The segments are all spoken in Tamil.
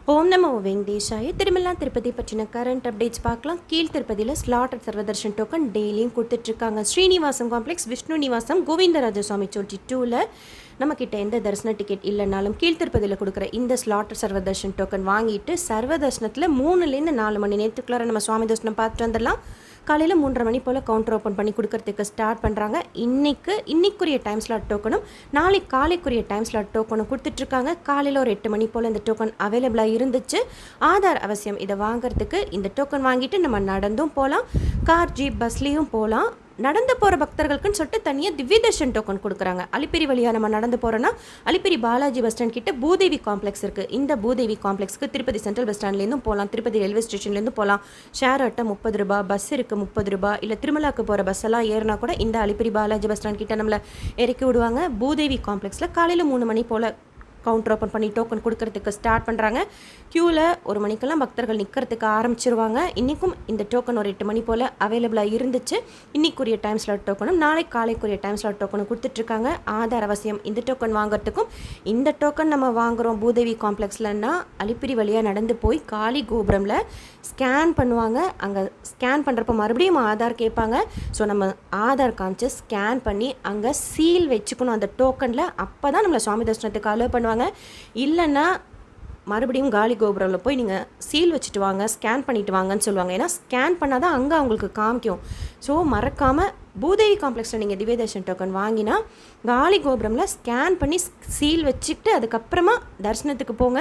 ஓம் நமோ வெங்கடேஷாய. திருமலா திருப்பதி பற்றின கரண்ட் அப்டேட்ஸ் பார்க்கலாம். கீழ் திருப்பதியில் ஸ்லாட்டட் சர்வதர்ஷன் டோக்கன் டெய்லியும் கொடுத்துட்ருக்காங்க. ஸ்ரீனிவாசம் காம்ப்ளெக்ஸ், விஷ்ணு நிவாசம், கோவிந்தராஜ சுவாமி சோட்டி 2ல் நம்மக்கிட்ட எந்த தரிசன டிக்கெட் இல்லைனாலும் கீழ் திருப்பதியில் கொடுக்குற இந்த ஸ்லாட்டட் சர்வதர்ஷன் டோக்கன் வாங்கிட்டு சர்வதர்ஷனத்தில் 3லேருந்து 4 மணி நேரத்துக்குள்ளார நம்ம சுவாமி தரிசனம் பார்த்துட்டு வந்துடலாம். காலையில் 3:30 மணி போல் கவுண்டர் ஓப்பன் பண்ணி கொடுக்கறதுக்கு ஸ்டார்ட் பண்ணுறாங்க. இன்னைக்குரிய டைம் ஸ்லாட் டோக்கனும் நாளைக்கு காலைக்குரிய டைம் ஸ்லாட் டோக்கனும் கொடுத்துட்ருக்காங்க. காலையில் ஒரு 8 மணி போல் இந்த டோக்கன் அவைலபிளாக இருந்துச்சு. ஆதார் அவசியம். இதை வாங்கிறதுக்கு இந்த டோக்கன் வாங்கிட்டு நம்ம நடந்தும் போகலாம், கார் ஜீப் பஸ்லேயும் போகலாம். நடந்து போகிற பக்தர்களுக்குன்னு சொல்லிட்டு தனியாக திவ்ய தர்ஷன் டோக்கன் கொடுக்குறாங்க. அலிப்பிரி வழியாக நம்ம நடந்து போகிறோன்னா அலிப்பிரி பாலாஜி பஸ் ஸ்டாண்ட் கிட்ட பூதேவி காம்ப்ளெக்ஸ் இருக்குது. இந்த பூதேவி காம்ப்ளெக்ஸ்க்கு திருப்பதி சென்ட்ரல் பஸ் ஸ்டாண்ட்லேருந்தும் போகலாம், திருப்பதி ரயில்வே ஸ்டேஷன்லேருந்து போகலாம். ஷேர் ஆட்டோ 30 ரூபா, பஸ் இருக்குது 30 ரூபா. இல்லை திருமலாக்கு போகிற பஸ் எல்லாம் ஏறினா கூட இந்த அலிப்பிரி பாலாஜி பஸ் ஸ்டாண்ட் கிட்ட நம்மளை இறக்கி விடுவாங்க. பூதேவி காம்ப்ளெக்ஸில் காலையில் 3 மணி போல் கவுண்டர் ஓப்பன் பண்ணி டோக்கன் கொடுக்கறதுக்கு ஸ்டார்ட் பண்ணுறாங்க. க்யூவில் 1 மணிக்கெல்லாம் பக்தர்கள் நிற்கிறதுக்கு ஆரம்பிச்சிருவாங்க. இன்றைக்கும் இந்த டோக்கன் ஒரு 8 மணி போல் அவைலபிளாக இருந்துச்சு. இன்றைக்குரிய டைம் ஸ்லாட் டோக்கனும் நாளைக்கு காலைக்குரிய டைம் ஸ்லாட் டோக்கனும் கொடுத்துட்ருக்காங்க. ஆதார் அவசியம். இந்த டோக்கன் வாங்குறதுக்கும் இந்த டோக்கன் நம்ம வாங்குகிறோம் பூதேவி காம்ப்ளெக்ஸ்லன்னா அலிப்பிரி வழியாக நடந்து போய் காளி கோபுரமில் ஸ்கேன் பண்ணுவாங்க. அங்கே ஸ்கேன் பண்ணுறப்ப மறுபடியும் ஆதார் கேட்பாங்க. ஸோ நம்ம ஆதார் காமிச்சு ஸ்கேன் பண்ணி அங்கே சீல் வச்சுக்கணும் அந்த டோக்கனில். அப்போ தான் நம்மளை சுவாமி தரிசனத்துக்கு அலோவ் பண்ணுவாங்க. இல்லைன்னா மறுபடியும் காலி கோபுரமில் போய் நீங்கள் சீல் வச்சுட்டு வாங்க, ஸ்கேன் பண்ணிட்டு வாங்கன்னு சொல்லுவாங்க. ஏன்னா ஸ்கேன் பண்ணால் தான் அங்கே அவங்களுக்கு காமிக்கும். ஸோ மறக்காமல் பூதேவி காம்ப்ளெக்ஸில் நீங்கள் திவ்ய தர்ஷன் டோக்கன் வாங்கினா காலி கோபுரமில் ஸ்கேன் பண்ணி சீல் வச்சுக்கிட்டு அதுக்கப்புறமா தரிசனத்துக்கு போங்க.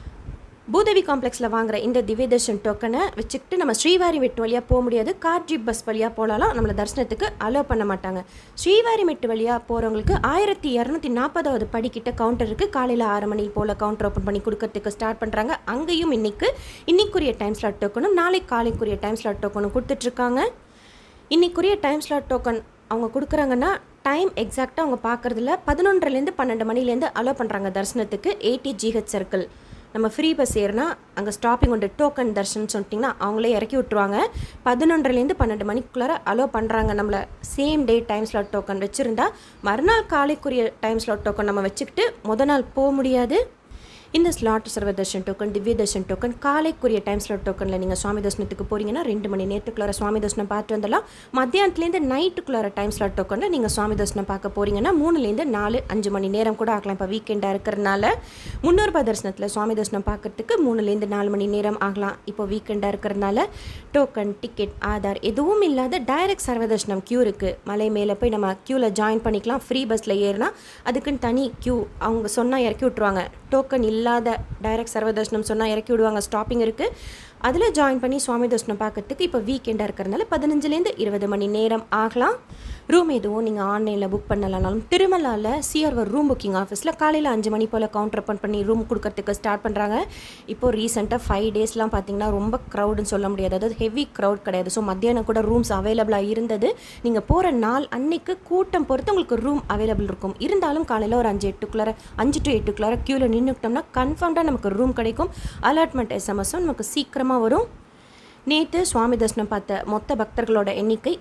பூதேவி காம்ப்ளெக்ஸில் வாங்குகிற இந்த திவ்ய தர்ஷன் டோக்கனை வச்சுக்கிட்டு நம்ம ஸ்ரீவாரிமெட்டு வழியாக போக முடியாது. கார் ஜீப் பஸ் வழியாக போகலாம், நம்மளை தரிசனத்துக்கு அலோவ் பண்ண மாட்டாங்க. ஸ்ரீவாரிமெட்டு வழியாக போகிறவங்களுக்கு 1240வது படிக்கிட்ட கவுண்டர் இருக்குது. காலையில் 6 மணி போல் கவுண்டர் ஓப்பன் பண்ணி கொடுக்கறதுக்கு ஸ்டார்ட் பண்ணுறாங்க. அங்கேயும் இன்னைக்குரிய டைம் ஸ்லாட் டோக்கனும் நாளைக்கு காலைக்குரிய டைம் ஸ்லாட் டோக்கனும் கொடுத்துட்ருக்காங்க. இன்னைக்குரிய டைம் ஸ்லாட் டோக்கன் அவங்க கொடுக்குறாங்கன்னா டைம் எக்ஸாக்டாக அவங்க பார்க்குறதுல 11லேருந்து 12 மணிலேருந்து அலோவ் பண்ணுறாங்க தரிசனத்துக்கு. 80 GH சர்க்கிள் நம்ம ஃப்ரீ பஸ் ஏறினா அங்கே ஸ்டாப்பிங் உண்டு. டோக்கன் தர்ஷன் சொல்லிட்டிங்கன்னா அவங்களே இறக்கி விட்டுருவாங்க. 11லேருந்து 12 மணிக்குள்ளார அலோவ் பண்ணுறாங்க. நம்மளை same day time slot token வச்சுருந்தா மறுநாள் காலைக்குரிய டைம் ஸ்லாட் டோக்கன் நம்ம வச்சுக்கிட்டு நாள் போக முடியாது. இந்த slot Sarvadarshan token, Divya Darshan token, காலைக்குரிய டைம் ஸ்லாட் டோக்கனில் நீங்கள் சுவாமி தர்சனத்துக்கு போகிறீங்கன்னா 2 மணி நேரத்துக்குள்ளார சுவாமி தர்சனம் பார்த்து வந்துடலாம். மத்தியானத்துலேருந்து நைட்டுக்குள்ளார டைம் ஸ்லாட் டோக்கனில் நீங்கள் சுவாமி தர்சனம் பார்க்க போகிறீங்கன்னா 3லேருந்து 4-5 மணி நேரம் கூட ஆகலாம். இப்போ வீக்கெண்டாக இருக்கிறதுனால 300 ரூபாய் தரிசனத்தில் சுவாமி தர்சனம் பார்க்கறதுக்கு 3லேருந்து 4 மணி நேரம் ஆகலாம். இப்போ வீக்கெண்டாக இருக்கிறதுனால டோக்கன், டிக்கெட், ஆதார் எதுவும் இல்லாத டைரக்ட் சர்வதர்ஷனம் க்யூ இருக்குது. மலை மேலே போய் நம்ம க்யூவில் ஜாயின் பண்ணிக்கலாம். ஃப்ரீ பஸ்ஸில் ஏறினா அதுக்குன்னு தனி க்யூ அவங்க சொன்னால் இறக்கி விட்ருவாங்க. டோக்கன் இல்லாத டைரக்ட் சர்வதர்ஷனம் சொன்னால் இறக்கி விடுவாங்க. ஸ்டாப்பிங் இருக்குது. அதில் ஜாயின் பண்ணி சுவாமி தரிசனம் பார்க்கறதுக்கு இப்போ வீக்கெண்டாக இருக்கிறதுனால 15லேருந்து 20 மணி நேரம் ஆகலாம். ரூம் எதுவும் நீங்கள் ஆன்லைனில் புக் பண்ணலனாலும் திருமலாவில் சிஆர்வர் ரூம் புக்கிங் ஆஃபீஸில் காலையில் 5 மணி போல் கவுண்டர் ஓப்பன் பண்ணி ரூம் கொடுக்கறதுக்கு ஸ்டார்ட் பண்ணுறாங்க. இப்போது ரீசெண்டாக 5 டேஸ்லாம் பார்த்திங்கன்னா ரொம்ப க்ரௌடுன்னு சொல்ல முடியாது. அதாவது ஹெவி க்ரௌட் கிடையாது. ஸோ மத்தியானம் கூட ரூம்ஸ் அவைலபிளாக இருந்தது. நீங்கள் போகிற நாள் அன்னைக்கு கூட்டம் பொறுத்து உங்களுக்கு ரூம் அவைலபிள் இருக்கும். இருந்தாலும் காலையில் ஒரு 5 to 8 க்யூவில் நின்றுக்கிட்டோம்னா கன்ஃபார்ம்டாக நமக்கு ரூம் கிடைக்கும். அலாட்மெண்ட் எஸ்எம்எஸும் நமக்கு சீக்கிரமாக வரும். நேற்று சுவாமி தரிசனம் பார்த்த மொத்த பக்தர்களோட எண்ணிக்கை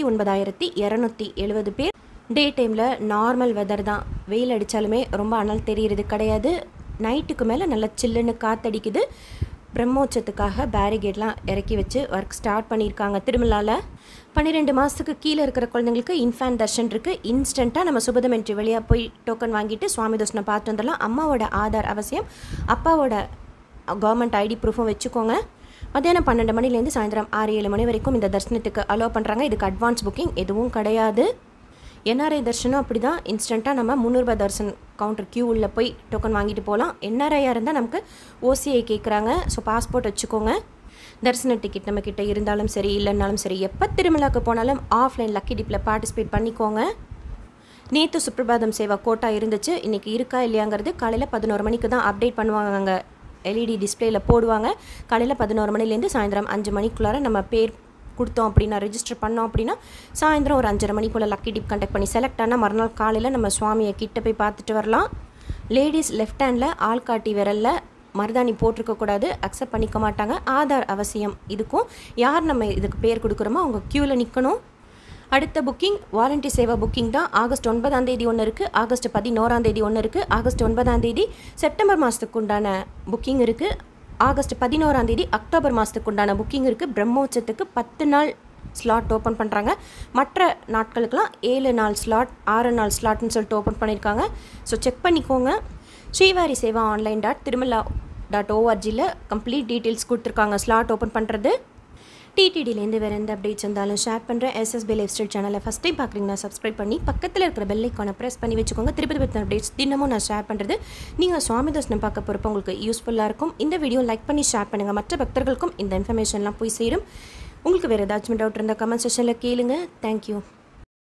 69,270 பேர். டே டைமில் நார்மல் வெதர் தான். வெயில் அடித்தாலுமே ரொம்ப அனல் தெரிகிறது கிடையாது. நைட்டுக்கு மேலே நல்லா சில்லுன்னு காற்றடிக்குது. பிரம்மோற்சத்துக்காக பேரிகேட்லாம் இறக்கி வச்சு ஒர்க் ஸ்டார்ட் பண்ணியிருக்காங்க. திருமலாவில் 12 மாதத்துக்கு கீழே இருக்கிற குழந்தைங்களுக்கு இன்ஃபேன்ட் தர்ஷன் இருக்குது. இன்ஸ்டண்ட்டாக நம்ம சுபதமென்ட்ரி வழியாக போய் டோக்கன் வாங்கிட்டு சுவாமி தரிசனம் பார்த்து வந்துடலாம். அம்மாவோட ஆதார் அவசியம். அப்பாவோட கவர்மெண்ட் ஐடி ப்ரூஃபும் வச்சுக்கோங்க. மத்தியானம் 12 மணிலேருந்து சாயந்தரம் 6-7 மணி வரைக்கும் இந்த தரிசனத்துக்கு அலோவ் பண்ணுறாங்க. இதுக்கு அட்வான்ஸ் புக்கிங் எதுவும் கிடையாது. NRI தர்ஷனும் அப்படி தான். இன்ஸ்டண்ட்டாக நம்ம 300 ரூபாய் தர்ஷன் கவுண்டர் க்யூ உள்ள போய் டோக்கன் வாங்கிட்டு போகலாம். NRIயாக இருந்தால் நமக்கு OCI கேட்குறாங்க. ஸோ பாஸ்போர்ட் வச்சுக்கோங்க. தரிசன டிக்கெட் நம்மக்கிட்ட இருந்தாலும் சரி இல்லைன்னாலும் சரி எப்போ திருமலாக்கு போனாலும் ஆஃப்லைன் லக்கி டிப்பில் பார்ட்டிசிபேட் பண்ணிக்கோங்க. நேற்று சுப்ரபாதம் சேவா கோட்டா இருந்துச்சு. இன்றைக்கி இருக்கா இல்லையாங்கிறது காலையில் 11 மணிக்கு தான் அப்டேட் பண்ணுவாங்க. LED டிஸ்பிளேயில் போடுவாங்க. காலையில் 11 மணிலேருந்து சாயந்தரம் 5 மணிக்குள்ளார நம்ம பேர் கொடுத்தோம் அப்படின்னா ரெஜிஸ்டர் பண்ணோம் அப்படின்னா சாயந்தரம் ஒரு 5:30 மணி போல் லக்கி டிப் கண்டக்ட் பண்ணி செலக்ட் ஆனால் மறுநாள் காலையில் நம்ம சுவாமியை கிட்ட போய் பார்த்துட்டு வரலாம். லேடிஸ் லெஃப்ட் ஹேண்டில் ஆள்காட்டி விரலில் மருதாணி போட்டிருக்கக்கூடாது. அக்செப்ட் பண்ணிக்க மாட்டாங்க. ஆதார் அவசியம். இதுக்கும் யார் நம்ம இதுக்கு பேர் கொடுக்குறோமோ அவங்க க்யூவில் நிற்கணும். அடுத்த புக்கிங் வாலண்டி சேவா புக்கிங் தான். ஆகஸ்ட் 9ஆம் தேதி ஒன்று இருக்குது, ஆகஸ்ட் 11ஆம் தேதி ஒன்று இருக்குது, ஆகஸ்ட் 9ஆம் தேதி செப்டம்பர் மாதத்துக்கு உண்டான புக்கிங் இருக்குது. ஆகஸ்ட் 11ஆம் தேதி அக்டோபர் மாதத்துக்கு உண்டான புக்கிங் இருக்குது. பிரம்மோற்சவத்துக்கு 10 நாள் ஸ்லாட் ஓப்பன் பண்ணுறாங்க. மற்ற நாட்களுக்கெல்லாம் 7 நாள் ஸ்லாட் 6 நாள் ஸ்லாட்னு சொல்லிட்டு ஓப்பன் பண்ணியிருக்காங்க. ஸோ செக் பண்ணிக்கோங்க. ஸ்ரீவாரி சேவா online.tirumala.orgல கம்ப்ளீட் டீட்டெயில்ஸ் கொடுத்துருக்காங்க ஸ்லாட் ஓப்பன் பண்ணுறது. டிடிடிலேருந்து வேறு எந்த அப்டேட்ஸ் இருந்தாலும் ஷேர் பண்ணுறேன். SSB லைஃப் ஸ்டைல் சேனலை ஃபஸ்ட் டைம் பார்க்குறீங்கன்னா சப்ஸ்கிரைப் பண்ணி பக்கத்தில் இருக்கிற பெல் ஐக்கானை ப்ரெஸ் பண்ணி வச்சுக்கோங்க. திருப்பதி பற்றின அப்டேட்ஸ் தினமும் நான் ஷேர் பண்ணுறது நீங்கள் சுவாமி தர்ஷனம் பார்க்க போகிறப்ப உங்களுக்கு யூஸ்ஃபுல்லாக இருக்கும். இந்த வீடியோ லைக் பண்ணி ஷேர் பண்ணுங்கள். மற்ற பக்தர்களுக்கும் இந்த இன்ஃபர்மேஷன்லாம் போய் சேரும். உங்களுக்கு வேறு ஏதாச்சும் டவுட் இருந்தால் கமெண்ட் செக்ஷனில் கேளுங்க. தேங்க்யூ.